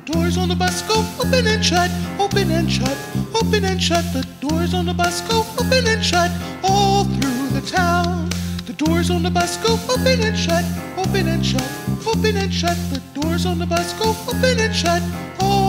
Doors on the bus go open and shut, open and shut, open and shut. The doors on the bus go open and shut all through the town. The doors on the bus go open and shut, open and shut, open and shut. The doors on the bus go open and shut all